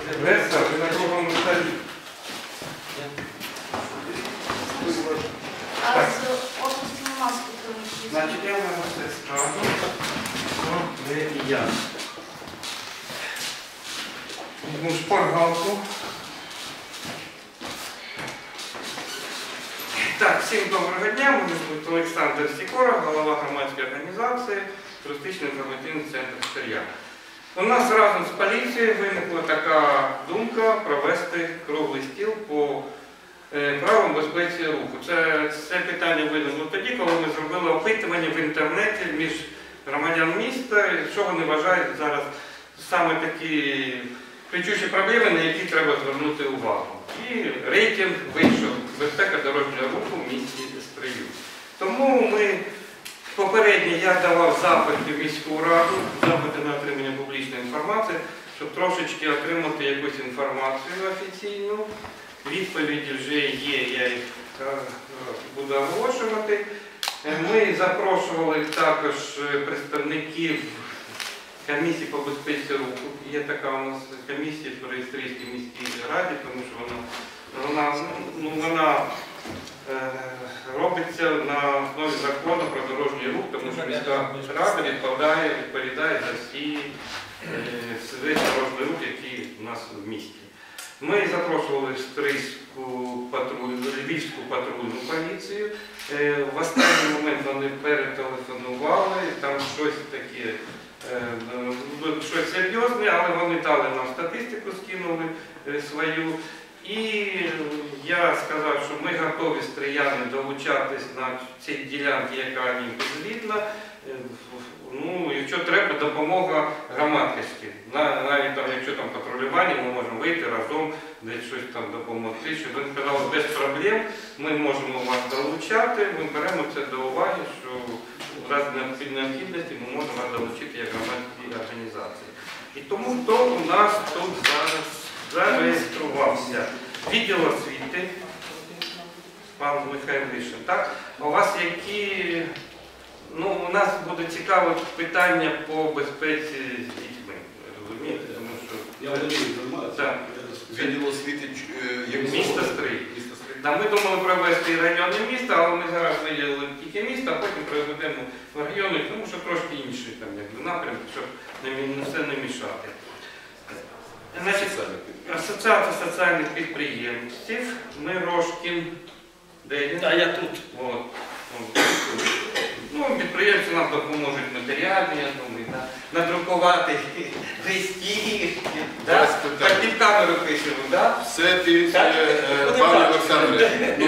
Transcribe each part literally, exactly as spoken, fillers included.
Леса, ви на кругом столі. А з області маску приміщення? Значить, я вам все скажу, що ви і я. Візьму шпаргалку. Так, всім доброго дня. Мене звуть Олександр Сікора, голова громадської організації Туристичний інформаційний центр Ширя. У нас разом з поліцією виникла така думка провести круглий стіл по правилам безпеці руху. Це, це питання виникло тоді, коли ми зробили опитування в інтернеті між громадян міста, що вони вважають зараз саме такі кричущі проблеми, на які треба звернути увагу. І рейтинг вийшов «Безпека дорожнього руху в місті Стрию». Тому ми попередньо я давав запити в міську раду, запити на отримання публічної інформації, щоб трошечки отримати якусь інформацію офіційну. Відповіді вже є, я їх буду оголошувати. Ми запрошували також представників комісії по безпеці руху. Є така у нас комісія при Стрийській міській раді, тому що вона, вона, ну, вона е, робиться на основі закону про дорожній рух, тому що міська рада відповідає, відповідає за всі е, весь дорожній рух, який у нас в місті. Ми запрошували Стрийську патруль, Львівську патрульну поліцію. В останній момент вони перетелефонували, там щось таке, щось серйозне, але вони дали нам статистику, скинули свою. І я сказав, що ми готові стрияни долучатись на цій ділянці, яка їм підзвітна. Ну, якщо треба, допомога громадськості. Навіть там, якщо там патрулювання, ми можемо вийти разом, десь щось там допомогти. Щоб вони сказали, без проблем, ми можемо вас долучати, ми беремо це до уваги, що в разі необхідності ми можемо вас долучити як громадські організації. І тому хто у нас тут зараз зареєструвався? Відділ освіти, пан Михайло Вишин, так? У вас які... Ну, у нас буде цікаве питання по безпеці з дітьми, розумієте? Тому що... Я володію інформацією. Відділ освіти міста Стрий. Да, ми думали провести і районне місто, але ми зараз виділили тільки місто, а потім проведемо в райони, тому що трошки інший там, якби, напрямок, щоб не все не мішати. Значить, Асоціація соціальних підприємців, Мирошкін, де він? А я тут. От. Ну, підприємці нам допоможуть матеріальні, я думаю, да? Надрукувати листів, да? Так під камеру пишемо, да? Все під пані Олександрі.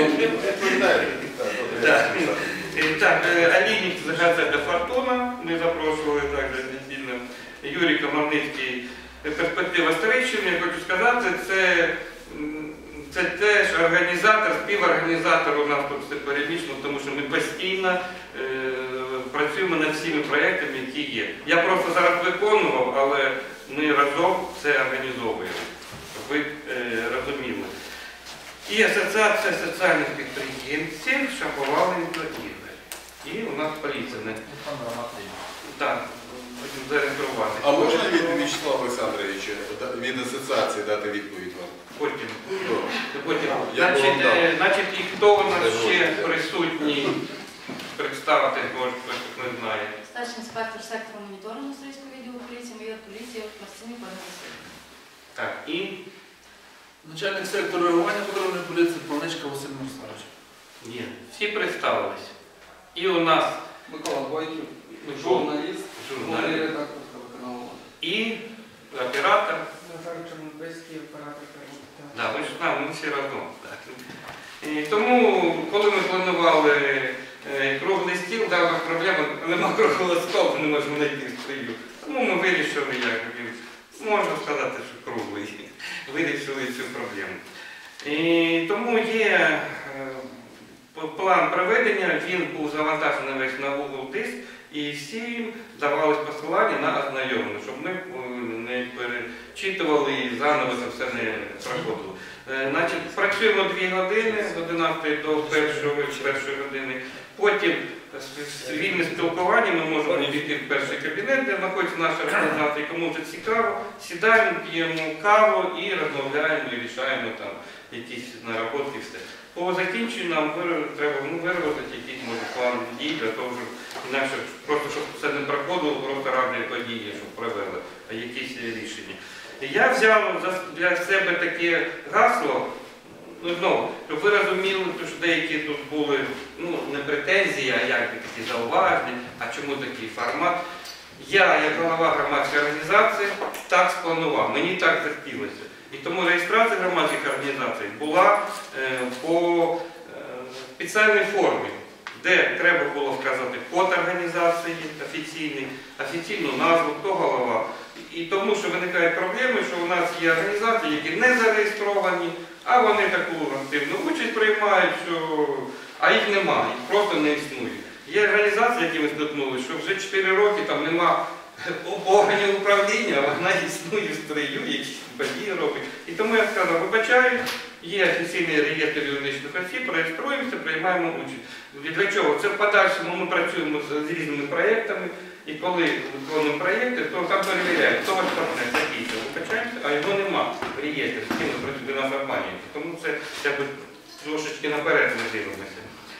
Так, Алінік з газети «Фортуна», ми запрошували також віддільно Юрій Комарницький, «Перспектива Стрийщини». Я хочу сказати, це Це теж організатор, співорганізатор у нас тут все перемішано, тому що ми постійно е, працюємо над всіми проєктами, які є. Я просто зараз виконував, але ми разом все організовуємо, щоб ви е, розуміли. І Асоціація соціальних підприємців Шаповали ініціативи. І у нас поліція. Так, будемо зареєструвати. А можна від Вячеслава Олександровича, від асоціації дати відповідь вам? Потім. Потім. Значить, е, значить, і хто у нас ще присутній, представити, може, хтось не знає. Старший інспектор сектору моніторингу Стрийського відділу поліції, майор поліції Марцинюк Олег Васильович. Так, і Начальник сектору реагування патрульної поліції Планичка Василь Мустарович. є. Всі представились. І у нас Микола Бойків, журналіст, журналіст. редакторка каналу. І оператор. Назар Чорнобильський, оператор каналу. Так, ви ж знаєте, ми всі разом. Так. І тому, коли ми планували е, круглий стіл, да, у нас проблема, нема круглого столу, не можемо знайти в Стрию. Тому ми вирішили, як можна сказати, що круглий. Вирішили цю проблему. І тому є е, план проведення, він був завантажений весь на Google диск, і всім давалось посилання на ознайомлення, щоб ми не перечитували і заново це все не проходило. Е, значить, працюємо дві години, з одинадцятої до першої години, потім вільне спілкування, ми можемо піти в перший кабінет, де знаходиться наша організація, кому це цікаво, сідаємо, п'ємо каву і розмовляємо, і рішаємо там якісь наработки, все. По закінченню нам треба ну, виробити якийсь може, план дій, для того, щоб інакше просто щоб це не проходило, просто раді події, щоб провели, а якісь рішення. Я взяв для себе таке гасло, ну, знову, щоб ви розуміли, що деякі тут були ну, не претензії, а як такі зауваження, а чому такий формат. Я, як голова громадської організації, так спланував, мені так захотілося. І тому реєстрація громадських організацій була е, по е, спеціальній формі, де треба було вказати код організації офіційний, офіційну назву, хто голова. І тому, що виникають проблеми, що у нас є організації, які не зареєстровані, а вони таку активну участь приймають, що... а їх немає, їх просто не існує. Є організації, які ми стикнули, що вже чотири роки там нема органів управління, а вона існує в строю, якісь події робить. І тому я сказав, вибачаю, є офіційний реєстр юридичних осіб, реєструємося, приймаємо участь. Для чого? Це в подальшому ми працюємо з, з різними проєктами, і коли виконуємо проєкти, то там перевіряють, хто ваш партнер, такий, вибачаємося, а його нема в реєстрі, з ким ми працюємо, нас обманюють. Тому це якби, трошечки наперед ми дивимося.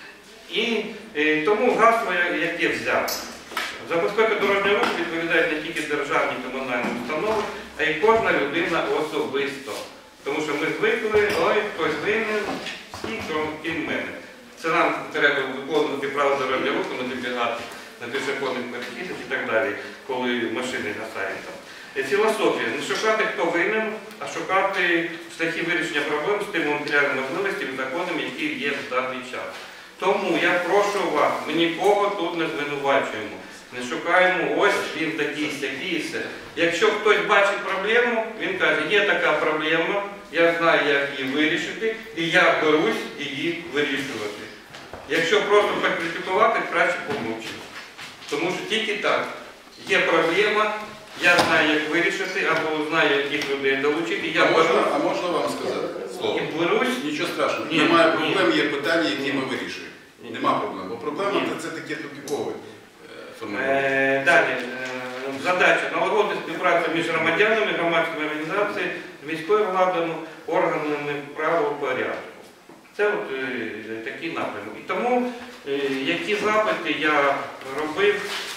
І е, тому гасло, яке взяв. За безпеку дорожнього руху відповідають не тільки державні комунальні установи, а й кожна людина особисто. Тому що ми звикли, ой, хтось винен, всі, крім мене. Це нам треба виконувати право дорожнього руху, не вибігати на пішохідних перехідах і так далі, коли машини гасають там. Філософія. Не шукати, хто винен, а шукати шляхи вирішення проблем з тими матеріальними можливостями і законами, які є в даний час. Тому я прошу вас, ми нікого тут не звинувачуємо. Не шукаємо, ось він такий, сякий і все. Якщо хтось бачить проблему, він каже, є така проблема, я знаю, як її вирішити, і я берусь її вирішувати. Якщо просто покритикувати, краще помовчити. Тому що тільки так. Є проблема, я знаю, як вирішити, або знаю, яких людей долучити. Я А можна, берусь, а можна вам сказати слово? і берусь. Нічого страшного. Ні, Немає ні. проблем, є питання, які Ні. ми вирішуємо. Ні. Нема проблем. Бо проблема Ні. це таке тупікове формування. Е, Далі. Е, Задача налагодити співпрацю між громадянами, громадськими організаціями, міською владою, органами правопорядку. Це от е, такий напрямок. І тому, е, які запити я робив,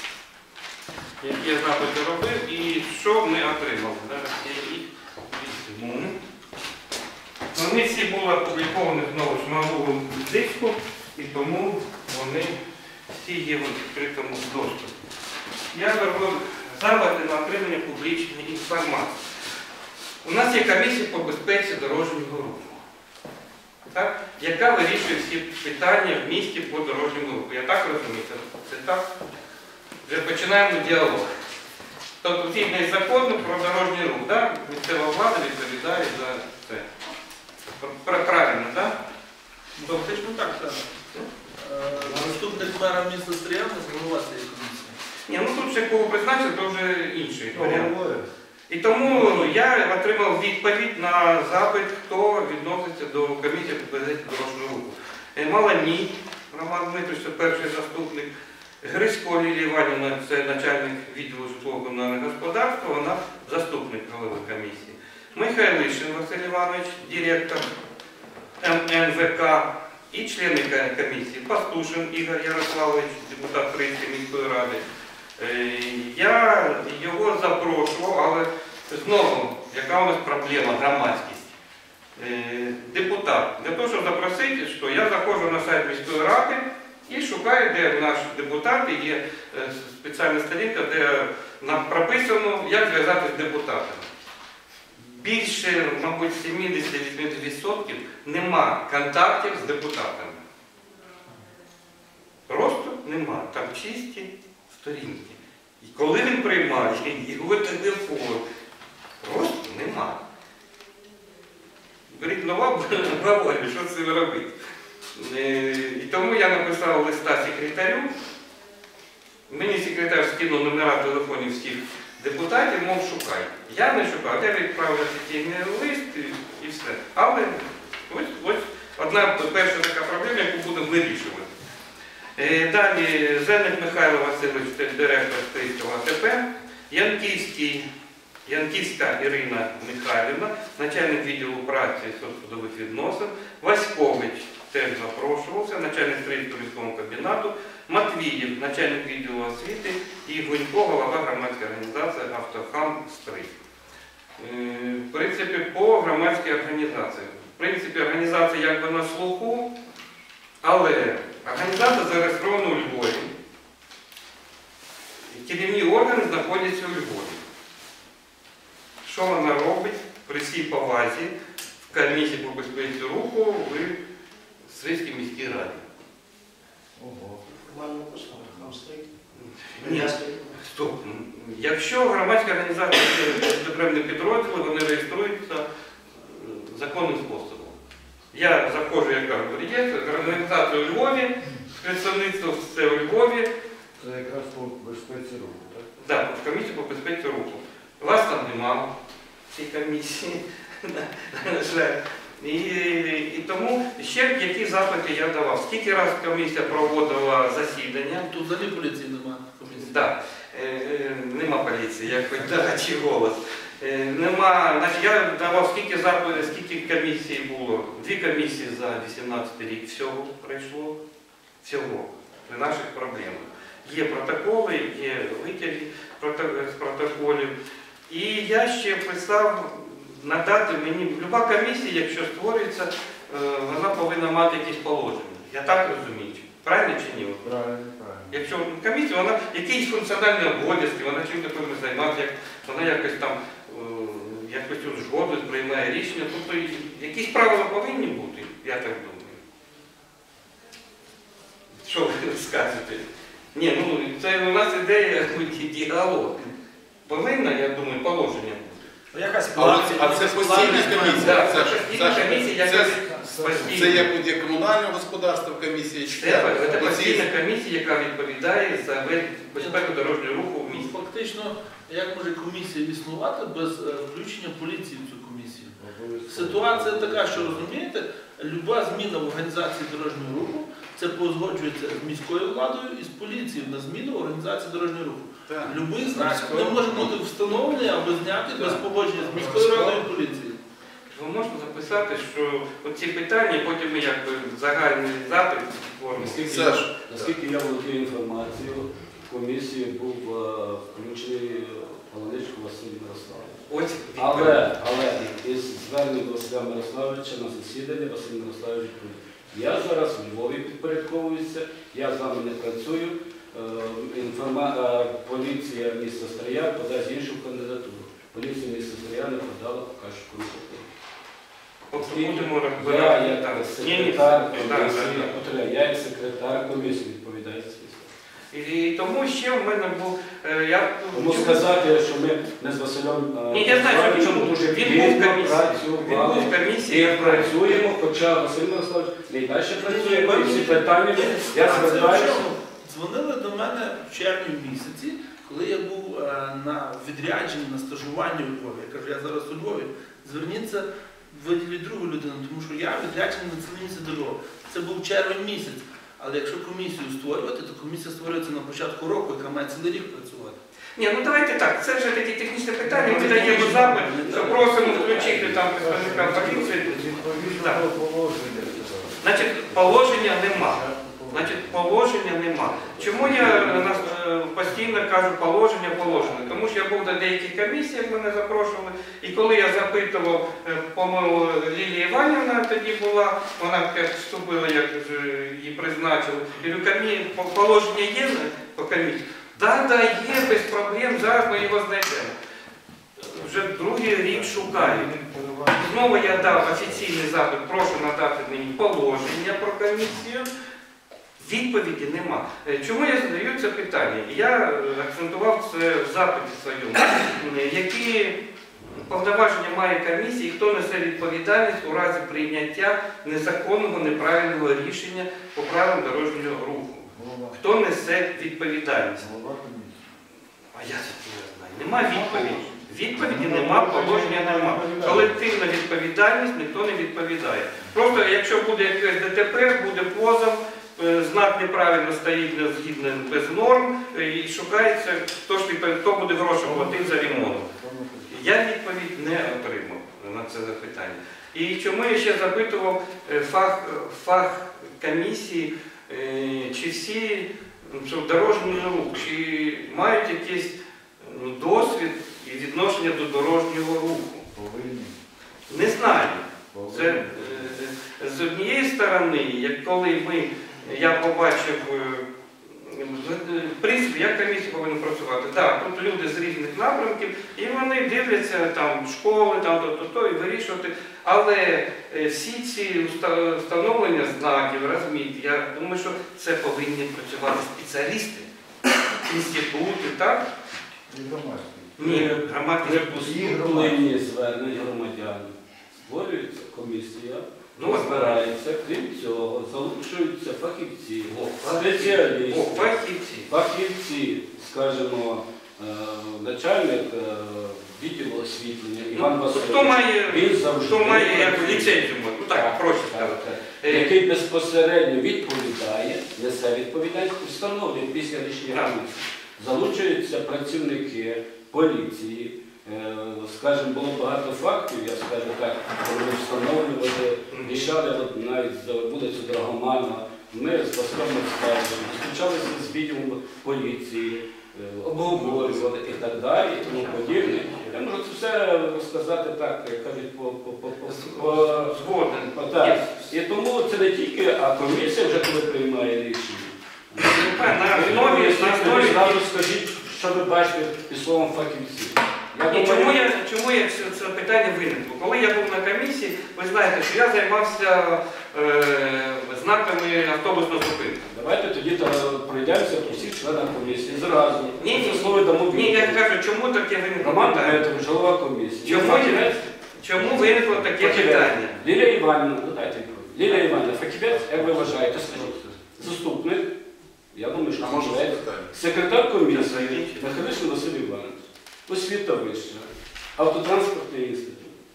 які я запити робив і що ми отримали. Зараз я їх візьму. Вони всі були опубліковані знову ж на новому диску, і тому вони всі є в відкритому доступі. Я зробив запити на отримання публічної інформації. У нас є комісія по безпеці дорожнього руху, так? Яка вирішує всі питання в місті по дорожньому руху. Я так розумію, це, це так? Вже починаємо діалог. Тобто згідно із законом про дорожній рух, так? Місцева влада відповідає за це. Правильно, так? Фактично так, так. Е, Заступник мера міста Стріяни, голова цієї комісії. Ні, ну тут ще кого призначив, то вже інший варіант. І тому я отримав відповідь на запит, хто відноситься до комісії по безпеці дорожнього руху. Маланій Роман Дмитрович, це перший заступник. Грисько Лілія Іванівна, це начальник відділу житлово-комунального господарства, вона заступник голови комісії. Михайлишин Василь Іванович, директор Ем Ен Ве Ка і члени комісії. Пастушин Ігор Ярославович, депутат Тринської міської ради. Я його запрошував, але знову, яка у нас проблема, громадськість. Депутат. Для того, щоб запросити, що я заходжу на сайт міської ради і шукаю, де наші депутати, є спеціальна сторінка, де нам прописано, як зв'язатися з депутатами. Більше, мабуть, сімдесят-вісімдесят відсотків нема контактів з депутатами. Просто нема. Там чисті сторінки. І коли він приймає, його телефон. Просто нема. Беріть нова, говорить, що це робити. І тому я написав листа секретарю. Мені секретар скинув номера телефонів всіх депутатів, мов шукай. Я не шукав, я відправив офіційний лист і, і все. Але ось, ось одна перша така проблема, яку будемо вирішувати. Е, Далі Зеник Михайло Васильович, директор Стрийського А Т П, Янківський, Янківська Ірина Михайлівна, начальник відділу праці і соцтрудових відносин, Васькович теж запрошувався, начальник Стрийського військового комбінату, Матвіїв, начальник відділу освіти і Гунько, голова громадської організації «Автохам Стрий». Е, В принципі, по громадській організації. В принципі, організація якби на слуху, але організація зареєстрована у Львові. Керівні органи знаходяться у Львові. Що вона робить при всій повазі в комісії по безпеці руху в Стрийській міській раді? Ого. Нормально пішло, нам стоїть. Ні, стоп. Якщо громадська організація окремі підрозділи, вони реєструються е, законним способом. Я заходжу, як кажу, в реєстр, організація у Львові, представництво все у Львові. Це якраз по безпеці руху, так? Так, в комісію по безпеці руху. Вас там немає в цій комісії. На жаль. І, і тому ще які запити я давав. Скільки разів комісія проводила засідання? Тут взагалі поліції немає. Так, е, е, нема поліції, як хоч дачий голос. Е, нема, значить, я давав скільки запитів, скільки комісій було. Дві комісії за вісімнадцятий рік всього пройшло. Всього. При наших проблемах. Є протоколи, є витяги з протоколів. І я ще писав надати мені, люба комісія, якщо створюється, вона повинна мати якісь положення. Я так розумію. Правильно чи ні? Правильно, правильно. Якщо комісія, вона якісь функціональні обов'язки, вона чим-то повинна займатися, як вона якось там якось узгодить, приймає рішення. Тобто якісь правила повинні бути, я так думаю. Що ви скажете? Ні, ну це у нас ідея діалог. Повинна, я думаю, положення бути. Якась А, от- а це постійна комісія? Так, Саша, це постійна Саша, комісія, це- яка Це постійна. як є комунальне господарство комісія чи Це, як? це Оці- постійна комісія, яка відповідає за безпеку дорожнього руху в Ну, місті. фактично, як може комісія існувати без е, включення поліції в цю комісію? Ситуація така, що розумієте, люба зміна в організації дорожнього руху, це погоджується з міською владою і з поліцією на зміну організації дорожнього руху. Так. Любий знак не може бути встановлений або знятий без погодження з міською радою і поліцією. Ви можете записати, що оці питання, потім ми якби загальний запит створимо. Наскільки, Саш. я, наскільки я володію інформацією, в комісію був е, включений Паланичко Василь Мирославович. Ось Але, відповідь. але із звернення до Василя Мирославовича на засідання Василь Мирославович відповів: я зараз у Львові підпорядковуюся, я з вами не працюю, е, інформа... е, поліція міста Стрия подасть іншу кандидатуру. Поліція міста Стрия не подала поки що групу. Тобто будемо Я розбирати як там. Ні, ні, секретар так, так, комісії, так. повторяю, я як секретар комісії відповідаю за свій склад. І тому ще в мене був, е, я Тому сказати, що ми, ми з Василем е, Ні, я знаю, що Мирославовичем він- дуже він плідно був в комісії. Він працювали. був в комісії, І я знаю. працюємо, хоча Василь Мирославович не й далі працює, і всі питання, я А це звертаюся. в чому? Дзвонили до мене в червні місяці, коли я був е, на відрядженні, на стажуванні у Львові. Я кажу, я зараз у Львові, зверніться, виділіть другу людину, тому що я відряджений на цілий місяць до Львова. Це був червень місяць. Але якщо комісію створювати, то комісія створюється на початку року, яка має цілий рік працювати. Ні, ну давайте так, це вже такі технічні питання, ми даємо запит, що просимо включити там представника поліції. Так. Значить, положення нема. Значить, положення нема. Чому я нас е, постійно кажу положення, положення? Тому що я був на деяких комісіях, мене запрошували, і коли я запитував, е, по-моєму, Лілія Іванівна тоді була, вона як вступила, як вже її призначили, я говорю, комі... по- положення є по комісії? Так, да, є, без проблем, зараз ми його знайдемо. Вже другий рік шукаю. Знову я дав офіційний запит, прошу надати мені положення про комісію. Відповіді нема. Е, Чому я задаю це питання? Я е, акцентував це в запиті своєму. Е, Які повноваження має комісія і хто несе відповідальність у разі прийняття незаконного, неправильного рішення по правилам дорожнього руху? Хто несе відповідальність? А я це не знаю. Нема відповіді. Відповіді нема, положення нема. Колективна відповідальність ніхто не відповідає. Просто якщо буде якесь ДТП, буде позов, е, знак неправильно стоїть не згідно без норм, е, і шукається, хто ж відповідь, хто буде гроші платити за ремонт. Я відповідь не отримав на це запитання. І чому я ще запитував е, фах, фах комісії, е, чи всі що дорожній рух, чи мають якийсь ну, досвід і відношення до дорожнього руху? Повинні. Не знаю. Це Повинні. е, з однієї сторони, як коли ми, я побачив, е, в принципі, як комісія повинна працювати. Так, тут люди з різних напрямків, і вони дивляться там школи, там то, то, то, і вирішувати. Але е, всі ці уста- встановлення знаків, розмітки, я думаю, що це повинні працювати спеціалісти, інститути, так? І громадські. Ні, громадські. При поступленні звернень громадян створюється комісія, Ну, розбирається, крім цього, залучуються фахівці, О, спеціалісти, О, фахівці. фахівці, скажімо, е, начальник е, відділу освітлення Іван Ну, Васильович. хто має, Він завжди хто має як працює. ліцензію, ну так, проще Так, сказати. так. Е, Який безпосередньо відповідає, несе відповідальність, встановлює після рішення Так. комісії. Залучуються працівники поліції. Е, Скажімо, було багато фактів, я скажу так, коли ми встановлювали, рішали от навіть за вулицю Драгомана. Ми з Паском Старшим зустрічалися з відділом поліції, е, обговорювали і так далі, і тому подібне. Я можу це все розказати так, як кажуть, по, по, по, по, по, Згоден. по так. І тому це не тільки, а комісія вже коли приймає рішення. На Ви основі, поясніть на мені основі. зразу скажіть, що ви бачите під словом фахівці. Я І думаю, чому я, чому я це, це питання виникло? Коли я був на комісії, ви знаєте, що я займався е, знаками автобусного зупинки. Давайте тоді та пройдемося по всіх членах комісії зразу. Ні, ні, Це слово дамо Ні, я відповідь. кажу, чому таке виникло Роман питання? Петрович, голова комісії. Чому, Фахівець? чому виникло таке Фахівець. питання? Лілія Іванівна, ну дайте відповідь. Лілія Іванівна, фахівець, як ви вважаєте, скажіть? Заступник, я думаю, що А може фахівець. запитання? Секретар комісії, Михайлишин Василь Іванович. Освіта вища. Автотранспортний інститут.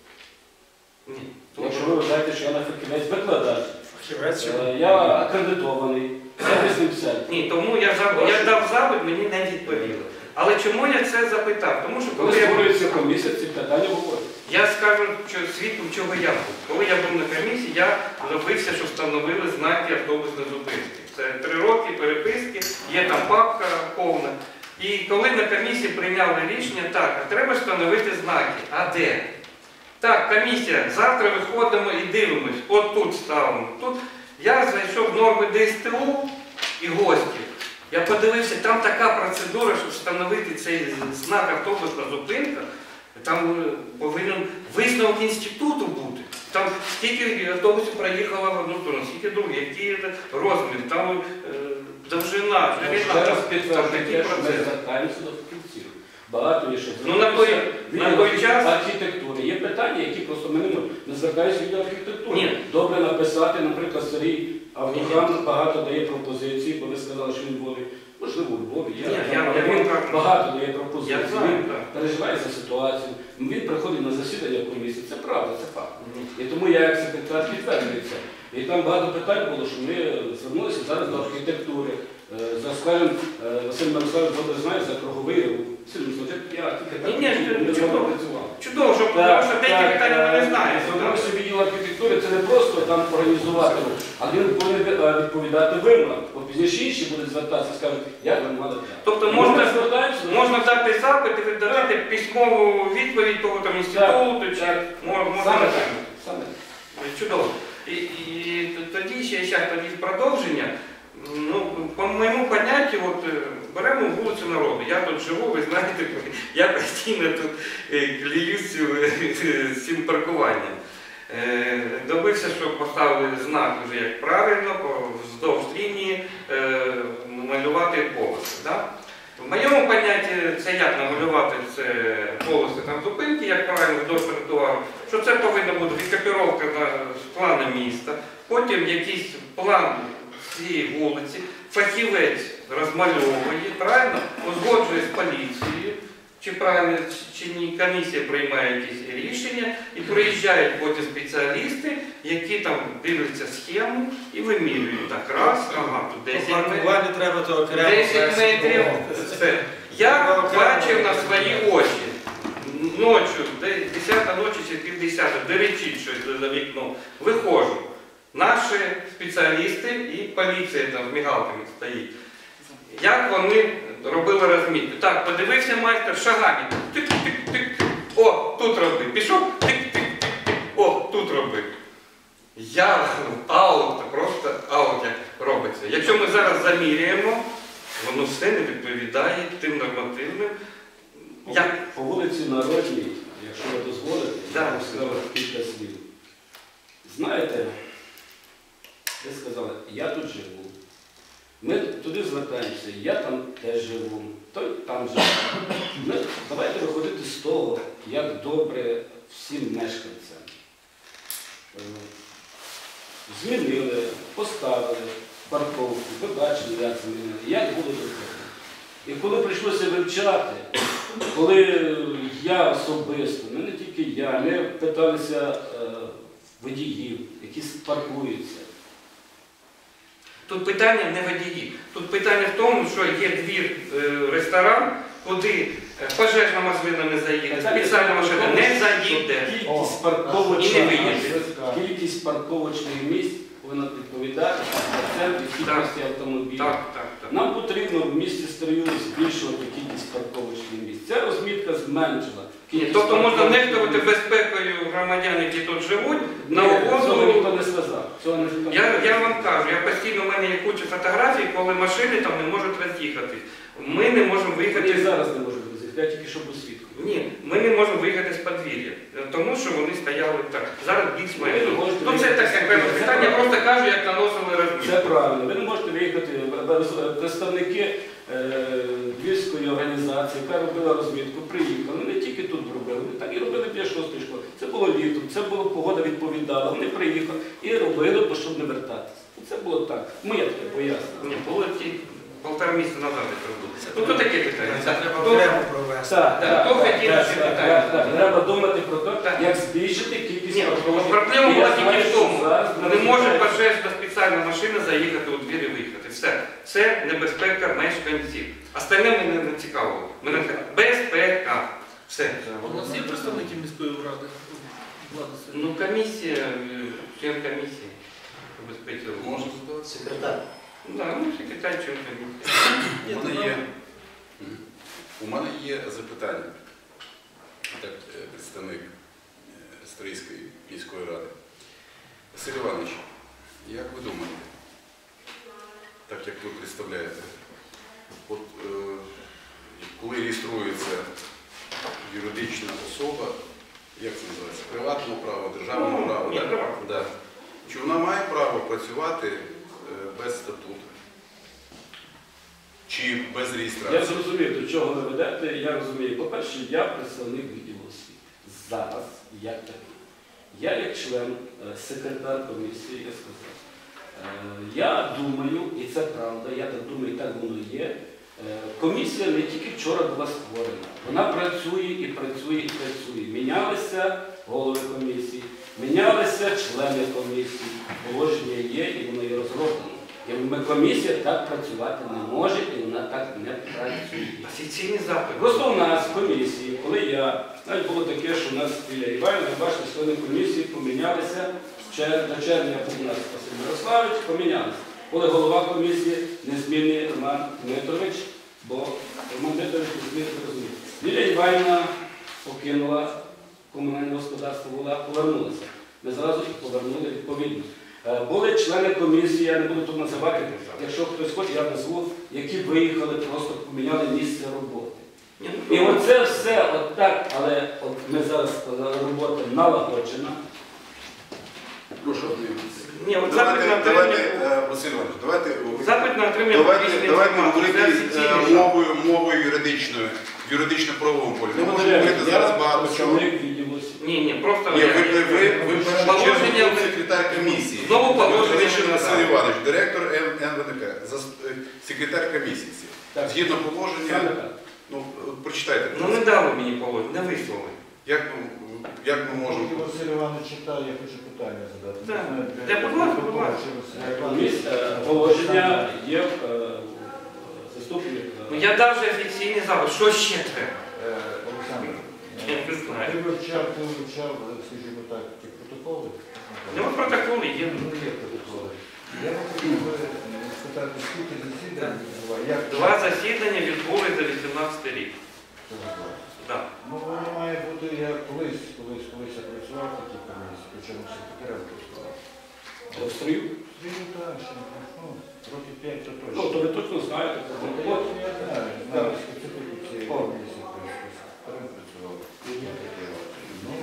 Ні. Якщо ви вважаєте, що я на фахівець викладач, Фахівець. е, я акредитований, сервісним центром. Ні, тому я, зап- я дав запит, мені не відповіли. Але чому я це запитав? Тому що Коли коли я, створюється комісія, ці питання говорять. я скажу, що свідком чого я був. Коли я був на комісії, я добився, що встановили знаки автобусної зупинки. Це три роки переписки, є там папка повна. І коли на комісії прийняли рішення, так, а треба встановити знаки. А де? Так, комісія, завтра виходимо і дивимось. От тут ставимо. Тут я зайшов в норми ДСТУ і гості. Я подивився, там така процедура, щоб встановити цей знак автобусна зупинка. Там е, повинен висновок інституту бути. Там скільки автобусів проїхало в одну сторону, скільки других, які розмір, там е, довжина, ширина. Ще раз Там такий підтверджуєте, що ми процес. звертаємося до фахівців. Багато є, що Ну, на той- на той час- архітектури. Є питання, які просто ми не можемо. Ми звертаємося від архітектури. Ні. Добре написати, наприклад, Сергій Автограм багато дає пропозицій, бо ви сказали, що він в Львові. Можливо, у Львові є. Ні, я- але я він вам кажу. багато дає пропозицій. Я знаю, Він так. переживає за ситуацію. Він приходить на засідання комісії. Це правда, це факт. І тому я як секретар підтверджується. І там багато питань було, що ми звернулися зараз до архітектури. Е, За, скажімо, е, Василь Мирославович добре знає за круговий рух. Василь Мирославович, я тільки так Ні, ні, не чудово. з вами працював. Чудово, що, тому що деякі питання ми не знаємо. Звернувся відділ архітектури, це не просто там організувати рух, а він повинен е, відповідати вимогам. Бо пізніше інші будуть звертатися і скажуть, як ви мали так. Тобто І ми можна, звертаємося до- можна дати запит і видати письмову відповідь того там інституту, чи так. мо- можна Саме так. так. Саме так. Чудово. І, і тоді ще зараз тоді в продовження. Ну, по моєму поняттю, от е, беремо вулицю Народу. Я тут живу, ви знаєте, я постійно тут е, кліюсь е, з цим паркуванням. Е, Добився, щоб поставили знак вже як правильно, по- вздовж лінії е, малювати полоси. Да? В моєму понятті це як намалювати це полоси там зупинки, як правильно вздовж тротуару, що це повинна бути відкопіровка на з плану міста, потім якийсь план цієї вулиці, фахівець розмальовує, правильно, узгоджує з поліцією, чи правильно чи ні, комісія приймає якісь рішення, і приїжджають потім спеціалісти, які там дивляться схему і вимірюють так раз, ага, тут десять метрів. Паркування треба то окремо. десять метрів. Все. Я бачив на свої очі. Ночі, десята ночі чи півдесята, деречить щось за вікном. Виходжу. Наші спеціалісти і поліція там з мігалками стоїть. Як вони робили розмітку? Так, подивився майстер, шагами. Тик-тик-тик-тик. О, тут роби. Пішов, тик-тик-тик-тик. О, тут роби. Я аут, просто аут як робиться. Якщо ми зараз заміряємо, воно все не відповідає тим нормативним. Як? По вулиці Народній, якщо ви дозволите, Да. я вам сказав кілька слів. Знаєте, ви сказали, я тут живу. Ми туди звертаємося, я там теж живу, той там живе. Ми, давайте виходити з того, як добре всім мешканцям. Е, Змінили, поставили парковку, ви бачили, як змінили, як було добре. І коли прийшлося вивчати, коли я особисто, ну не тільки я, ми питалися е, водіїв, які паркуються. Тут питання не водії. Тут питання в тому, що є двір е, ресторан, куди е, пожежна машина не заїде, спеціальна машина не заїде. Кількість І парковочних, не виїде. кількість парковочних місць повинна відповідати проценту кількості автомобілів. Так, так, так. Нам потрібно в місті Стрию збільшувати кількість парковочних місць. Ця розмітка зменшила. Ні, кількість тобто можна парковочних нехтувати місць. безпекою громадян, які тут живуть, Ні, на цього угоду. ніхто не сказав. Цього не сказав. Я, я вам кажу, я постійно в мене є куча фотографій, коли машини там не можуть роз'їхатись. Ми не можемо Вони і виїхати. зараз не можуть виїхати, я тільки що був свідком. Ні, ми не можемо виїхати з подвір'я, тому що вони стояли так. Зараз більш Ви не менше. можете Ну це виїхати. таке окреме питання, я просто кажу, як наносили Це розмір. правильно. Ви не можете виїхати. Представники е, Львівської організації, яка робила розмітку, приїхали. Вони не тільки тут робили, вони так і робили біля шостої школи. Це було літом, це було погода відповідала. Вони приїхали і робили, бо щоб не вертатися. Це було так. Ми таке пояснили. Ні, було ті полтора місяця назад це робили. Ну то таке питання. Це треба Хто- окремо провести. Так, Так, так, хто так, хотів так, ці так, питання? так, так. Треба думати про те, Так. як збільшити кількість Ні, парковочних. проблема І була я знаю, тільки в що тому. зараз Не розглядається- може пожежна спеціальна машина заїхати у двір і виїхати. Все. Це небезпека мешканців. Остальне мене не цікаво. Мене безпека. Все. У нас є представники міської ради? Влади сьогодні? Ну, комісія, е, член комісії по безпеці. Можна задавати? Секретар. Ну, да, ну, секретар, член комісії. У мене є, Мгм. у мене є запитання. Так, е, представник е, Стрийської міської ради. Василь Іванович, як ви думаєте, так як ви представляєте, от е, коли реєструється юридична особа, як це називається? Приватного права, державного Ну, права, ні, да? приватного. Да. Чи вона має право працювати е, без статуту? Чи без Я реєстрації? зрозумів, до чого ви ведете. Я розумію. По-перше, я представник відділу освіти. Зараз як такий. Я як член, е, секретар комісії, я сказав. Е, Я думаю, і це правда, я так думаю, і так воно є. е, Комісія не тільки вчора була створена. Вона працює і працює і працює. Мінялися голови комісії, мінялися члени комісії. Положення є і воно є розроблено. І ми- комісія так працювати не може і вона так не працює. Офіційний запит. Просто у нас в комісії, коли я, навіть було таке, що у нас біля Івана, бачите, члени комісії помінялися, Чер- до червня був у нас Василь Мирославович, помінялися. Коли голова комісії не змінив Роман Дмитрович, бо Роман Дмитрович не змінив, розуміє. Лілія Іванівна покинула комунальне господарство, була, повернулася. Ми зразу їх повернули відповідно. Е, Були члени комісії, я не буду тут називати, якщо хтось хоче, я назву, які виїхали, просто поміняли місце роботи. Ні, ну, І оце все отак, але от ми зараз робота налагоджена. Прошу. Ні, от запит Давайте, на давайте, отримання, е, Василь Іванович, давайте, запит на отримання давайте, публічної давайте інформації. говорити Це е, офіційний запит. мовою, мовою юридичною, юридично-правовому полі. Не можемо говорити Я зараз багато чого. представник відділу освіти. Ні, ні, просто... Ні, ви, ви, ви, ви в першу Положення- чергу секретар комісії. Знову положення Константин Василь секретаря. Іванович, директор Н В Н К, зас- е, секретар комісії. Так. Згідно Саме положення, так. Ну, прочитайте. Ну не дали мені положення, не висловили. Як ми, як ми можемо... Поки Василь Іванович читає, я хочу питання задати. Так. Не знаю, Я, будь ласка, будь ласка. чи Василь Іванович- Міс- е, Положення є е, заступник. е, Ну я дав вже офіційний запит, що ще треба? Е, Олександр, Я не знаю. ти вивчав, ти вивчав, скажімо так, ті протоколи? Ну от протоколи є. Ну, є протоколи. Я би хотів би е, спитати, скільки засідань відбуває? Як Два засідання відбули за вісімнадцятий рік. це відбувається? Да. Ну, воно має бути, я колись, колись, колись я працював в такій комісії, причому секретарем працював. Австрію. Стрію так, що, ну, років п'ять то Ну, то точно. ви точно знаєте. це Ну, було. Я знаю, знаю специфіку цієї комісії, коли секретарем працював. Ну,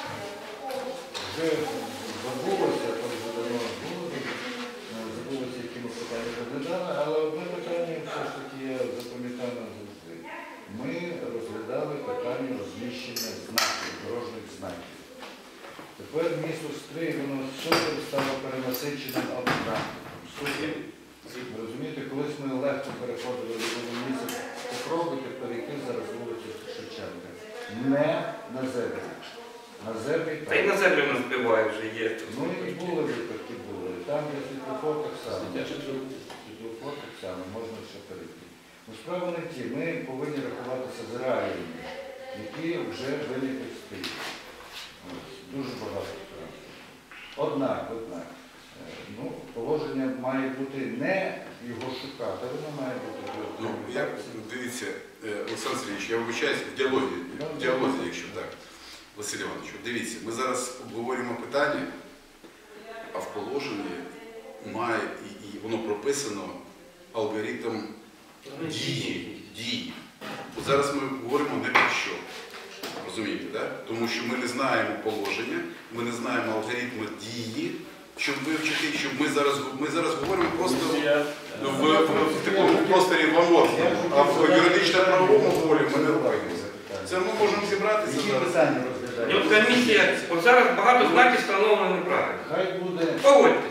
вже забулося, там вже давно було, забулося, які ми питання розглядали, але одне питання все ж таки я запам'ятав назавжди. Ми розглядали питання розміщення знаків, дорожніх знаків. Тепер місто Стрий, воно супер стало перенасиченим автотранспортом. Супер. Ви розумієте, колись ми легко переходили до місяць, попробуйте перейти зараз вулицю Шевченка. Не на землю. На землі Та й на землю нас збиває вже є. Ну і були випадки були. Там, де світлофор так само. Я ще чую. Світлофор так само, можна ще перейти. Ну, справа не ті, ми повинні рахуватися з реаліями, які вже виникли в стилі. Дуже багато справ. Однак, однак, е, ну, положення має бути не його шукати, воно має бути. Ну, я, дивіться, е, Олександр Сергійович, я вибачаюсь в діалозі, в діалозі, якщо так. Василь Іванович, дивіться, ми зараз обговорюємо питання, а в положенні має, і, і воно прописано алгоритм дії. дії. От зараз ми говоримо не про що. Розумієте, так? Тому що ми не знаємо положення, ми не знаємо алгоритми дії, щоб вивчити, щоб ми зараз, ми зараз говоримо просто Комісія, ну, в, в, в такому просторі ламортному, а в юридично-правовому полі ми не рухаємося. Це ми можемо зібратися Які зараз. питання І розглядають? от комісія, от зараз багато знаків встановлено неправильно. Хай буде. Погодьтесь.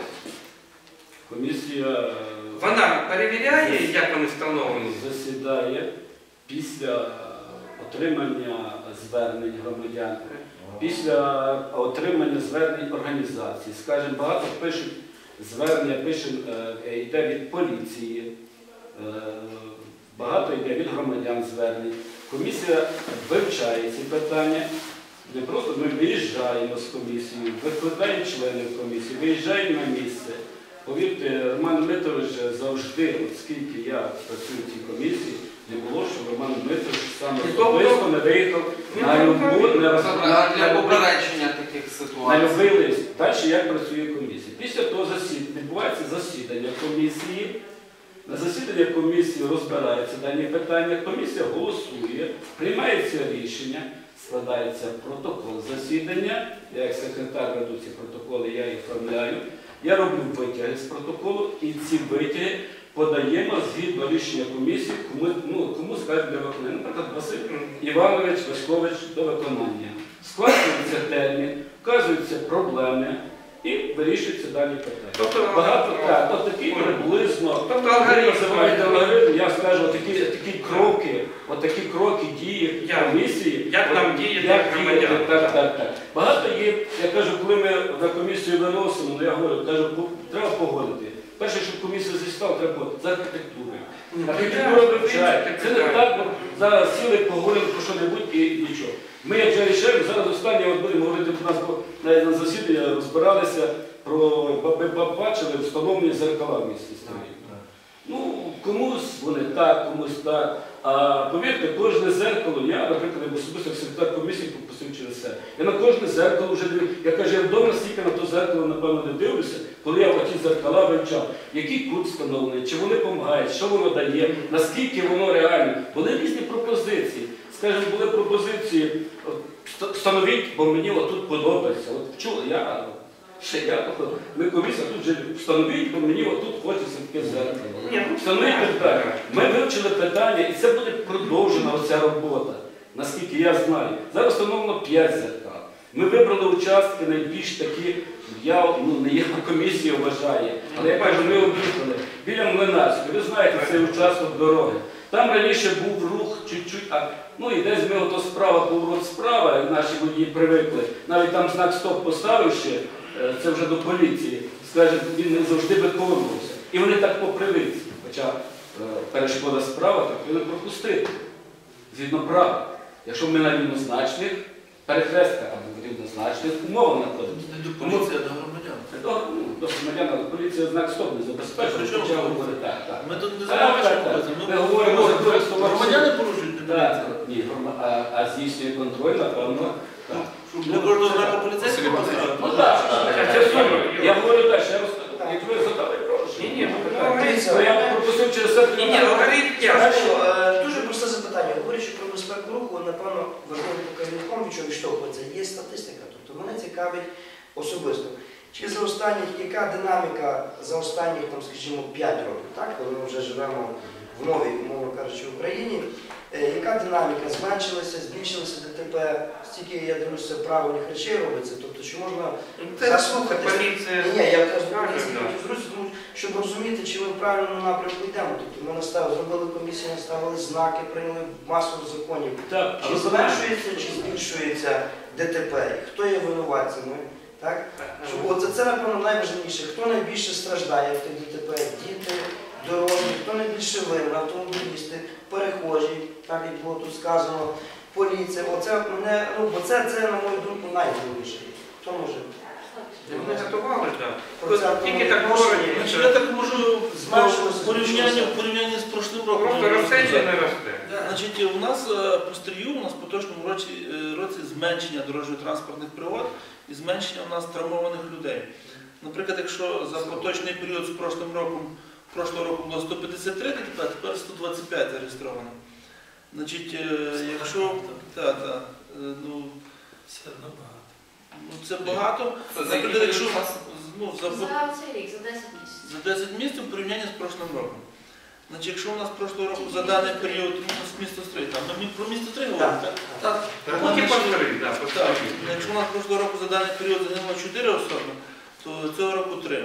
Комісія е, Вона перевіряє, як вони встановлені. засідає після отримання звернень громадян, після отримання звернень організацій. Скажімо, багато пишуть звернення, пишемо, е, йде від поліції, е, багато йде від громадян звернень. Комісія вивчає ці питання. Не просто ми виїжджаємо з комісією, викладаємо членів комісії, виїжджаємо на місце. Повірте, Роман Дмитрович завжди, от скільки я працюю в цій комісії, не було, що Роман Дмитрович сам особисто не виїхав на любу, не роз- Добре, на- а для на любий- попередження таких на ситуацій. любий лист. Далі як працює комісія. Після того засідання відбувається засідання комісії. На засіданні комісії розбираються дані питання, комісія голосує, приймається рішення, складається протокол засідання. Я як секретар веду ці протоколи, я їх оформляю. Я роблю витяги з протоколу і ці витяги подаємо згідно рішення комісії, кому, ну, кому скажуть для виконання. Наприклад, Василь Іванович Васькович до виконання. Складається термін, вказуються проблеми і вирішуються дані питання. Тобто, Багато так, от такі приблизно. Тобто Ви алгоритм. називаєте алгоритм, я скажу, такі, такі кроки, от такі кроки дії Як? комісії. Як от, нам діяти як як громадяни? діяти, Так, так, так. Багато є, я кажу, коли ми на комісію виносимо, ну я говорю, кажу, по- треба погодити. Перше, щоб комісія зістала, треба погодити з архітектурою. Архітектура вивчає. Це не так, бо зараз сіли, поговорили про що-небудь і нічого. Ми як вже рішаємо, зараз останнє от будемо говорити, у нас бо навіть на засіданні розбиралися про, ви бачили, встановлені зеркала в місті Стрий. Ну, комусь вони так, комусь так. А повірте, кожне зеркало, я, наприклад, як особисто як секретар комісії пропустив через це. Я на кожне зеркало вже дивлюся. Я кажу, я вдома стільки на то зеркало, напевно, не дивлюся, коли я оті зеркала вивчав. Який кут встановлений, чи вони допомагають, що воно дає, наскільки воно реально. Були різні пропозиції. Скажімо, були пропозиції, от, ст- встановіть, бо мені отут подобається. От чули, я, ще я, ми комісія тут вже встановіть, бо мені отут хочеться таке зеркало. Ні, ну, Встановіть питання. Ми вивчили питання, і це буде продовжена оця робота, наскільки я знаю. Зараз встановлено п'ять зеркал. Ми вибрали участки найбільш такі, я, ну, не я, комісія вважає, але я кажу, ми об'їхали біля Млинарської. Ви знаєте, цей участок дороги. Там раніше був рух чуть-чуть пишуть так. Ну і десь ми ото справа, поворот справа, і наші водії привикли. Навіть там знак стоп поставивши, е, це вже до поліції, скаже, він не завжди би повернувся. І вони так по привичці. Хоча е, перешкода справа, так повинен пропустити. Згідно права. Якщо ми на рівнозначних перехрестках або рівнозначних умовах знаходимося. Не до поліції, а до громадян. До, ну, до громадян, але поліція знак стоп не забезпечує. При чому хоча поліція? говорить, так, так. Ми тут не Так, заперечуємо так, поліцію. так. Ми Ми говоримо за говоримо, користування. громадяни порушують, не Так, поліція. ні, грома- а, а здійснює контроль, напевно. Так. Щоб для кожного знаку поліцейського Василь поставити. Ну так, так, це сумно. Я говорю далі, я розкажу. Як ви задали, прошу. Ні, ні, ну, Ну, я пропустив через це. Ні, ні, алгоритм тяжко. Хорошо, е, дуже просте запитання. Говорячи про безпеку руху, напевно, важливим показником, від чого відштовхується, є статистика. Тобто мене цікавить особисто. Чи за останніх, яка динаміка за останніх, там, скажімо, п'ять років, так, коли ми вже живемо в новій, умовно кажучи, Україні, е, яка динаміка зменшилася, збільшилася ДТП, стільки, я дивлюся, правильних речей робиться, тобто чи можна Це заслухати? поліція. Ні, ні, я кажу, Скаже, поліції да. хочу зрозуміти, тому щоб розуміти, чи ми в правильному напрямку йдемо. Тобто ми наставили, зробили комісію, наставили знаки, прийняли масу законів. Так, Чи зменшується, чи збільшується ДТП? І хто є винуватцями? Так? Щоб, оце, це, напевно, найважливіше. Хто найбільше страждає в тих ДТП? Діти, дорослі, хто найбільше винен, автомобілісти, перехожі, так як було тут сказано, поліція. Оце мене, ну, бо це, це, на мою думку, найголовніше. Хто може? Вони готували, так. Процентному Тільки так відношенні. говорять, Значить, що я так можу Зменшилося, в порівнянні, збільшилося. в порівнянні з прошлим роком. просто росте чи не росте. Значить, у нас е, по стрію, у нас по поточному році, е, році зменшення дорожньо-транспортних пригод і зменшення у нас травмованих людей. Наприклад, якщо за поточний період з прошлим роком, прошлого року було сто п'ятдесят три ДТП, а тепер сто двадцять п'ять зареєстровано. Значить, е, якщо та, та, е, ну, Все одно багато. ну, це багато, Це за наприклад, якщо який ну, за, За цей рік, за десять місяців. за десять місяців в порівнянні з прошлим роком. Значить, якщо у нас прошлого року за даний період ну, у нас місто Стрий, там ми про місто Стрий говоримо, так? Так. Поки повтори, так, Так, повтори. якщо у нас прошлого року за даний період загинуло чотири особи, то цього року три.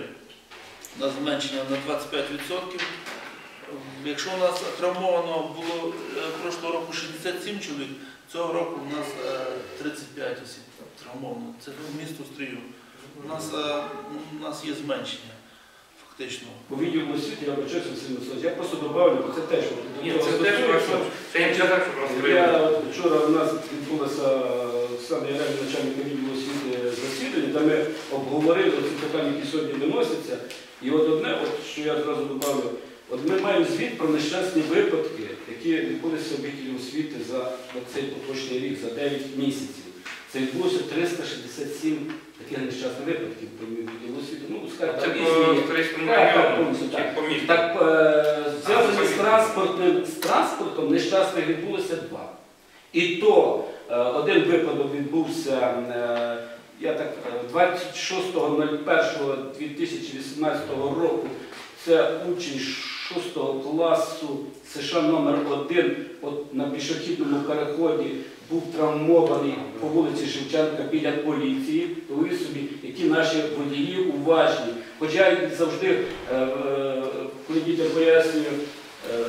У нас зменшення на двадцять п'ять відсотків. Якщо у нас травмовано було е, прошлого року шістдесят сім чоловік, цього року у нас е, тридцять п'ять осіб травмовано. Це місто Стрию. У нас, е, у нас є зменшення фактично. По відділу освіти я вибачаюся, Василь Васильович, я просто добавлю, бо це теж. Ні, це теж важливо. Це я не казав, що розкрили. Я вчора у нас відбулося саме Ярем, начальника відділу освіти засідання, де ми обговорили ці питання, які сьогодні виносяться. І от одне, от, що я зразу добавлю, от ми маємо звіт про нещасні випадки, які відбулися в відділі освіти за цей поточний рік, за дев'ять місяців. Це відбулося триста шістдесят сім таких нещасних випадків при відділі освіти. Ну, скажімо, Це там по різні є. Стрийському Так, так, району, повністю, чи так. по місту. Так, е, зв'язані з транспортним, з транспортом нещасних відбулося два. І то е, один випадок відбувся е, я так, е, двадцять шостого першого дві тисячі вісімнадцятого року. Це учень шостого класу США номер один от, на пішохідному переході був травмований по вулиці Шевченка біля поліції. Уявіть собі, які наші водії уважні. Хоча я завжди, е, е, коли дітям пояснюю е,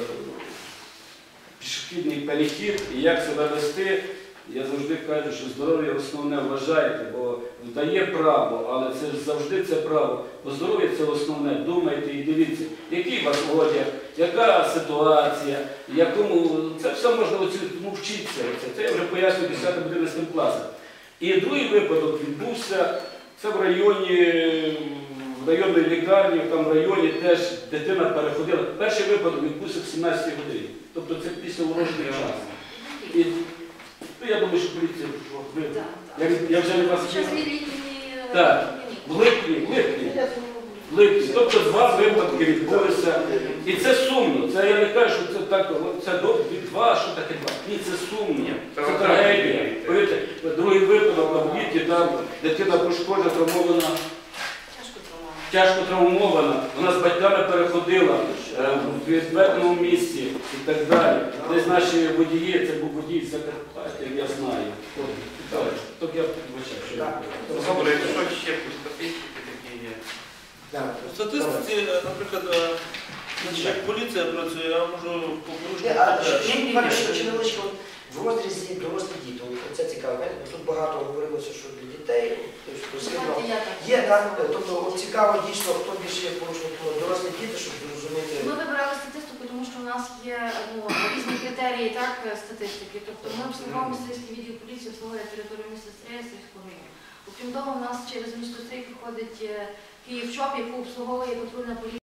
пішохідний перехід і як себе вести, я завжди кажу, що здоров'я основне вважайте, бо дає право, але це ж завжди це право. Бо здоров'я це основне. Думайте і дивіться, який у вас одяг, яка ситуація, якому це все можна оцінити, тому вчитися. Це, це я вже пояснюю десятим-одинадцятим класом. І другий випадок відбувся, це в районі, в районній лікарні, там в районі теж дитина переходила. Перший випадок відбувся в сімнадцятій годині. Тобто це після урочний час. І, ну, я думаю, що поліція, ви, Так, я, я вже не вас Зараз чую. літні Так. В липні, в липні, в липні. Тобто два випадки відбулися. І це сумно. Це я не кажу, що це так, це до два, що таке два. Ні, це сумно. Це трагедія. Повірте, другий випадок на Віті, там дитина пошкоджена, травмована. Тяжко травмовано. Тяжко травмована, вона з батьками переходила е, в відведеному місці і так далі. Десь наші водії, це був водій з Закарпаття, я знаю. Тобто я вибачаю, що я. Добре, що ще по статистиці такі є? Так. У статистиці, е, наприклад, е, значить, як поліція працює, я можу по Ні, а порушенню. ще- ще, Ні, ні, буквально ні. ще- ще невеличко. в розрізі дорослі діти. От це цікаво. Знаєте, бо тут багато говорилося, що для дітей, тобто, сильно Давайте я так. є, так? Тобто от цікаво дійсно, хто більше є порушником, дорослі діти, щоб зрозуміти. Ми вибирали статистику, тому що у нас є ну, різні критерії так, статистики. Тобто ми обслуговуємо Стрийський відділ поліції, обслуговує територію міста Стрия, Стрийського району. Окрім того, у нас через місто Стрий проходить Київчоп, яку обслуговує патрульна поліція.